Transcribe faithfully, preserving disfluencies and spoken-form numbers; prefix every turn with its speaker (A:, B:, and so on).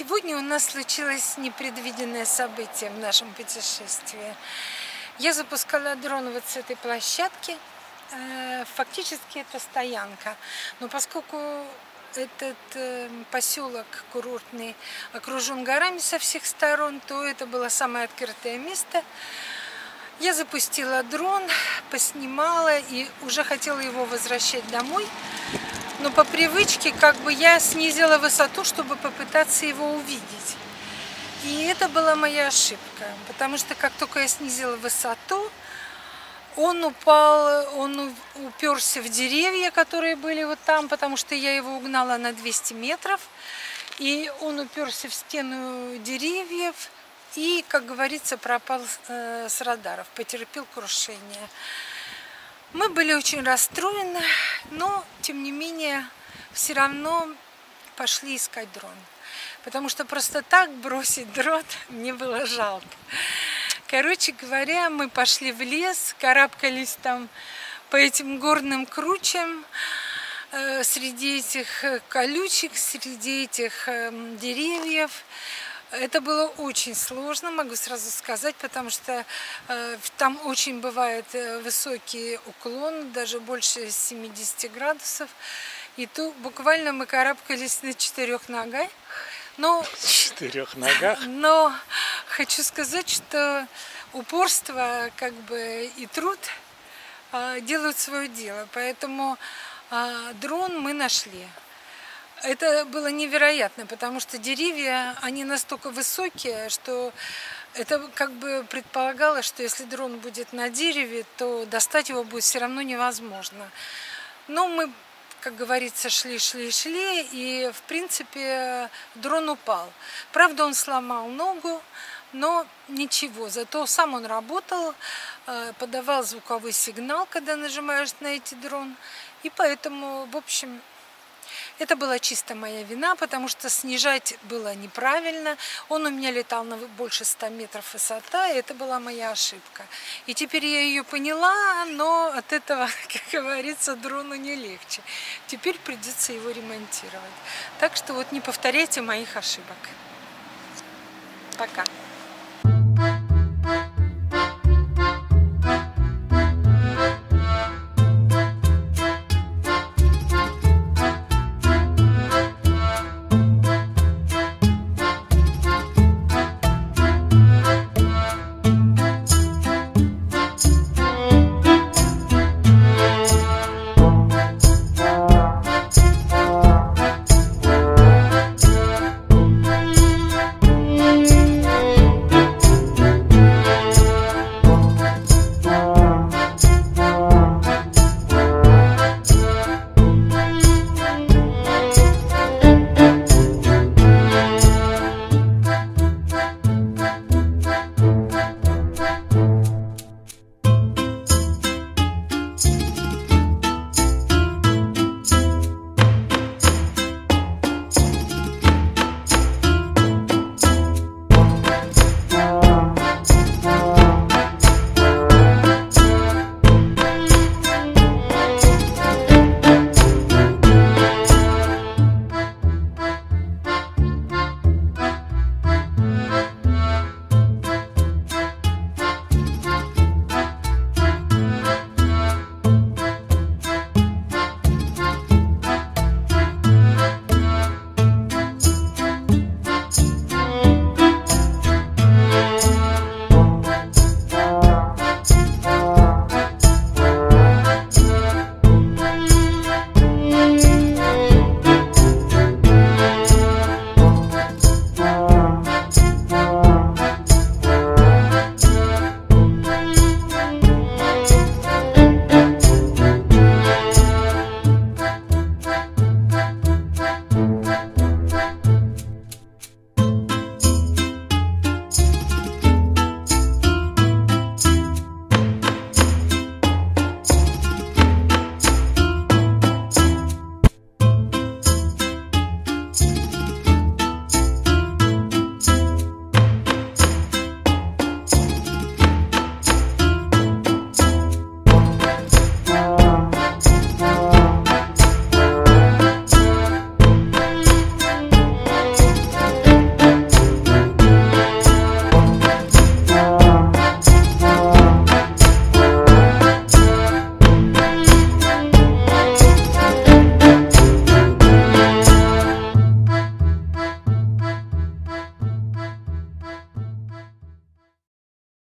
A: Сегодня у нас случилось непредвиденное событие в нашем путешествии. Я запускала дрон вот с этой площадки. Фактически это стоянка. Но поскольку этот поселок курортный окружен горами со всех сторон, то это было самое открытое место. Я запустила дрон, поснимала и уже хотела его возвращать домой. Но по привычке как бы я снизила высоту, чтобы попытаться его увидеть. И это была моя ошибка, потому что как только я снизила высоту, он упал, он уперся в деревья, которые были вот там, потому что я его угнала на двести метров. И он уперся в стену деревьев и, как говорится, пропал э, с радаров, потерпел крушение. Мы были очень расстроены, но, тем не менее, все равно пошли искать дрон. Потому что просто так бросить дрон мне было жалко. Короче говоря, мы пошли в лес, карабкались там по этим горным кручам, э, среди этих колючек, среди этих э, деревьев. Это было очень сложно, могу сразу сказать, потому что э, там очень бывает высокий уклон, даже больше семидесяти градусов. И тут буквально мы карабкались на четырех ногах. Но,
B: четырех ногах?
A: Но хочу сказать, что упорство как бы, и труд э, делают свое дело. Поэтому э, дрон мы нашли. Это было невероятно, потому что деревья, они настолько высокие, что это как бы предполагалось, что если дрон будет на дереве, то достать его будет все равно невозможно. Но мы, как говорится, шли, шли, шли, и в принципе дрон упал. Правда, он сломал ногу, но ничего, зато сам он работал, подавал звуковой сигнал, когда нажимаешь на эти дрон, и поэтому, в общем... Это была чисто моя вина, потому что снижать было неправильно. Он у меня летал на больше ста метров высота, и это была моя ошибка. И теперь я ее поняла, но от этого, как говорится, дрону не легче. Теперь придется его ремонтировать. Так что вот не повторяйте моих ошибок. Пока.